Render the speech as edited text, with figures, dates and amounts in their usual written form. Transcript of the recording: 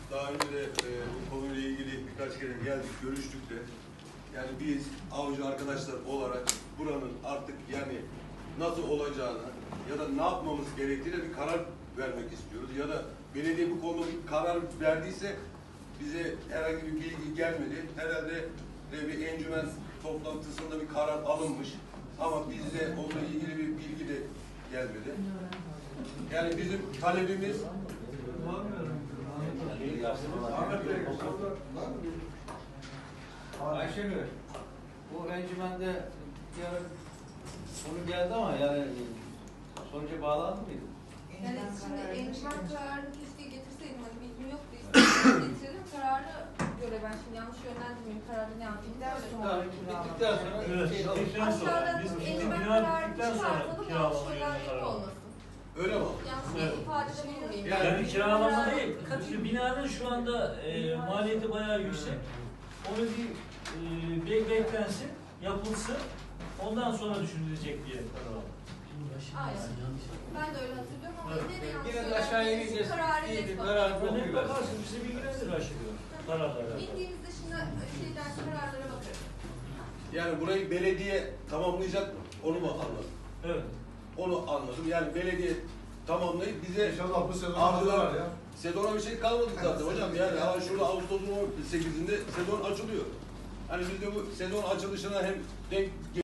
daha önce de bu konuyla ilgili birkaç kere geldik, görüştük de. Yani biz avcı arkadaşlar olarak buranın artık yani nasıl olacağını ya da ne yapmamız gerektiğine bir karar vermek istiyoruz. Ya da belediye bu konuda bir karar verdiyse bize herhangi bir bilgi gelmedi. Herhalde bir encümen toplantısında bir karar alınmış. Ama bize onunla ilgili bir bilgi de gelmedi. Yani bizim talebimiz Ayşegül, bu encümende yarın konu geldi ama yani sonuca bağlandı mıydı? Yani şimdi encümen kararını keşke getirseydim, hani bilgim yoktu, istedim getirdim. Kararı göre ben şimdi yanlış yönlendirmeyeyim, kararı ne yapayım derdim. Bittikten sonra Aşağıda encümen kararını çıkartalım, yanlış yönlendirme olmasın. öyle mi? Yanlış bir ifadede bulunmayayım. Yani kiralama değil. Çünkü binanın şu anda maliyeti bayağı yüksek. Onu bir beklensin, yapılsın. Ondan sonra düşünülecek diye karar aldım. Aynen. Ben de öyle hatırlıyorum ama Evet. yine de yanlış Biraz aşağıya ineceğiz. kararı İyiydi, net kararı bakalım. Örnek bakarsın, bizi bilgilendir aşırı kararlara. İndiğimizde şimdi şeyden kararlara bakarız. Yani burayı belediye tamamlayacak mı? Onu mu anladım? Evet. Onu anladım. Yani belediye tamamlayıp bize İnşallah bu sezon Ardılar var ya. Sezona bir şey kalmadı zaten hocam. Yani hemen şurada Ağustos'un 18'inde sezon açılıyor. Hani biz de bu sezon açılışına hem denk